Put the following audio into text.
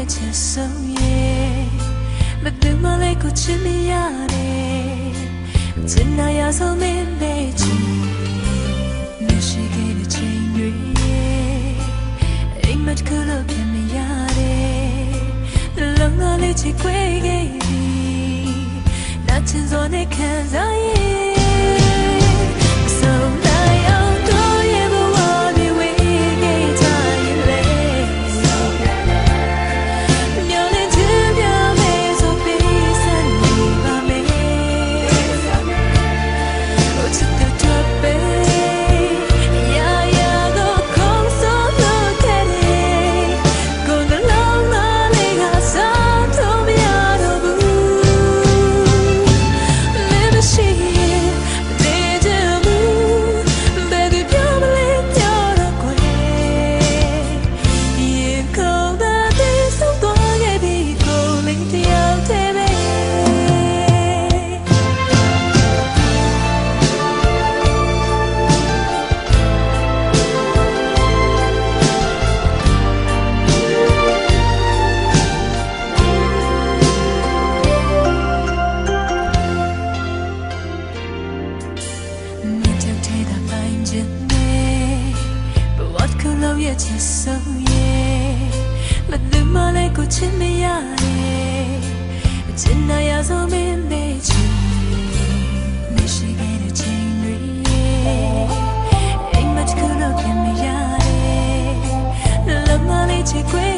ရဲ့ချစ်ဆုံးရဲ့မသူမလေးကိုချစ်နေရတယ်ချစ်နာရဆုံးမင်းပဲချစ်မရှိခဲ့တဲ့ချိန်တွေအိမ်မက်ကိုလို့ပြန်မရတယ်လုံးဝလေးချစ်ခွေခဲ့ပြီနာချင်စောနဲ့ခံစားရဲ့ရဲ့ချစ်ဆုံးရဲ့မသူမလေးကိုချစ်မရတယ်ချစ်နာရဆုံးမင်းပဲချစ်မရှိခဲ့တဲ့ချိန်တွေအိမ်မက်ကိုလို့ပြန်မရတယ်လုံးဝလေးချစ်ခွေ